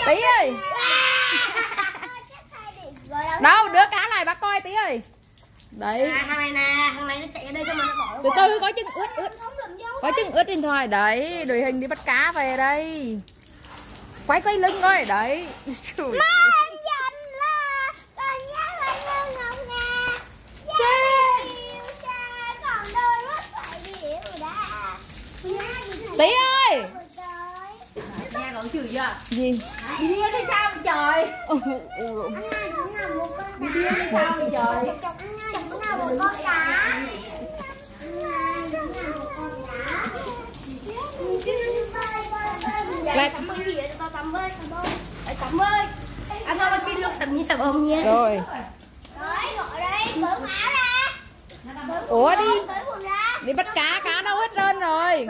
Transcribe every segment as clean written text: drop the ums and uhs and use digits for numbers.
Tí ơi. Đâu, đứa cá này bác coi Tí ơi. Đấy. Thằng này nè, thằng này nó chạy ở đây xong mà nó bỏ. Từ từ có chân ướt. Có chân ướt trên thôi. Đấy, đội hình đi bắt cá về đây. Quay lưng coi, đấy. Trời. Tí ơi. Nghe cậu chửi chưa? Gì? Đi điên hay sao vậy trời? Đi điên hay sao vậy trời? Lại tắm cái gì vậy? Tao tắm với. Tắm với. Anh cho con xin luôn sầm như sầm ông nha. rồi. Gọi đây, cởi áo ra. Ủa đi bắt cá đâu hết trơn rồi.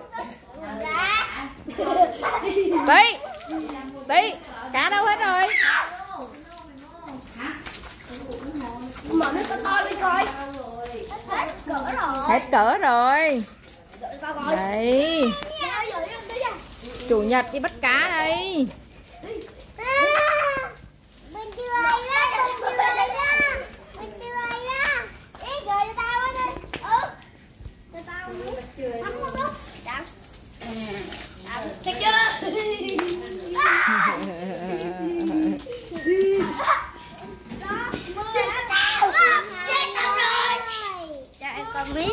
Tí cá đâu hết rồi. Mở nước to đi coi. Hết cỡ rồi. Đấy. Chủ nhật đi bắt cá đây. Thấy chưa? Con biết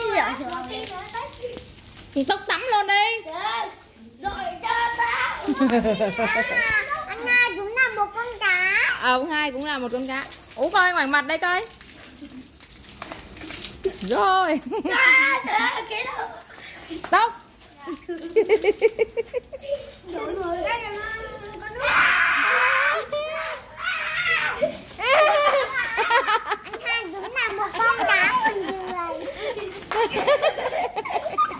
rồi. Tóc tắm luôn đi. Rồi cho tao. Anh hai cũng là một con cá. Ông hai cũng là một con cá. Ủa coi ngoài mặt đây coi. Rồi. Tóc. Mọi người cái là con nước. Anh hai cũng là một con cá bình thường.